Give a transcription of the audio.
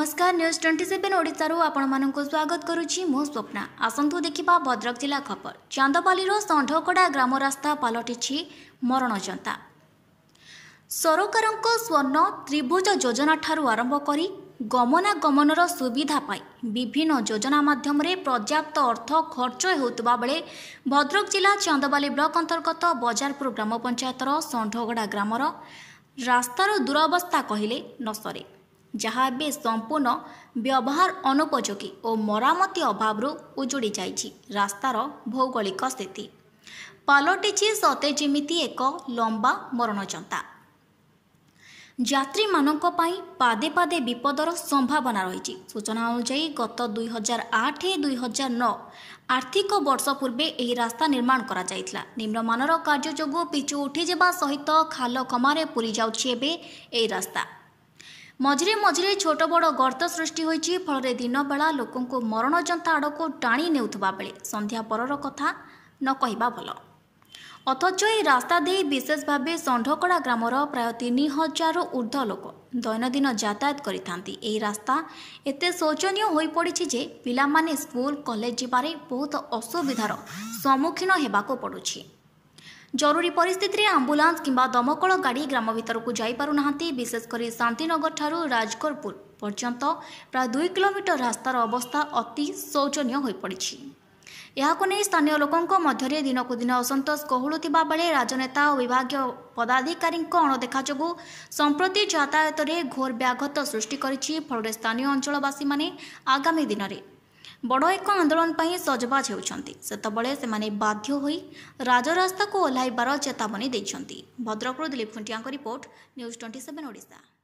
नमस्कार न्यूज 27 ओडिशार आपण स्वागत करुछि मो स्वप्ना। आसंतु देखिबा भद्रक जिला खबर। चांदबाली षंढकड़ा ग्राम रास्ता पलटिछि मरणजंता। सरकारक स्वर्ण त्रिभुज योजना ठारू आरंभ करी गमनागमनर सुविधा पाई विभिन्न योजना माध्यम पर्याप्त अर्थ खर्च होता बेले भद्रक जिला चांदबाली ब्लॉक अंतर्गत बजारपुर ग्राम पंचायतर षंढगड़ा ग्रामर रास्तार दुरावस्था कहले न सरे, जहाँ ए संपूर्ण व्यवहार अनुपयोगी और मरामती अभाव उजुड़ी जाइछि। रास्तार भौगोलिक स्थिति पलटिछि सते जेमिति एक लंबा मरणजंता। यात्री मानक पई पादे पादे विपदर संभावना रही। सूचना अनुसार गत 2008-2009 आर्थिक वर्ष पूर्वे यह रास्ता निर्माण करा जायतिला। निम्नमानर कार्य जोगु पिचु उठी जावा सहित खाल खमारे पूरी जाउछि एबे एही रास्ता। मझिरे मझिरे छोट बड़ गर्त सृष्टि होइछि, फल दिन बेला लोकंको मरणजंता आड़को टाणी नेउथबा बेले संध्या परर कथा न कहिबा भल। अथच यह रास्ता दे विशेष भाव षंढकड़ा ग्रामर प्राय 3000 ऊर्ध्व लोक दैनंदिन यातायात करिथांती। एही रास्ता एते शोचनीय होई पड़िछि जे पिला माने स्कूल कॉलेज जिबारे बहुत असुविधार सम्मुखीन हेबाको पड़ुछि। जरूरी परिस्थिति रे आंबुलांस किंबा दमकल गाड़ी ग्राम भीतर को जाई पारु नाहांती। विशेषकर शांतिनगर ठारू राजगरपुर पर्यंत प्राय 2 किलोमीटर रास्तार अवस्था अति शोचनीय होई पड़िछि। याको नै स्थानीय लोकंको मध्यरे दिनकु दिन असंतोष कहुलुतिबा बेले राजनेता और विभागीय पदाधिकारी अणदेखा जोगु संप्रति यातायात रे घोर व्याघात सृष्टि करिछि। फल स्थानीय अंचलवासी माने आगामी दिन में बड़ एक आंदोलन पर सजबाज होउछंती। सेतबेले सेमाने बाध्य होई राजरास्ता को ओह्लाइबार चेतावनी दैछंती। भद्रकରୁ दिलीप खुंटियाଙ୍କ रिपोर्ट न्यूज 27 ओडिशा।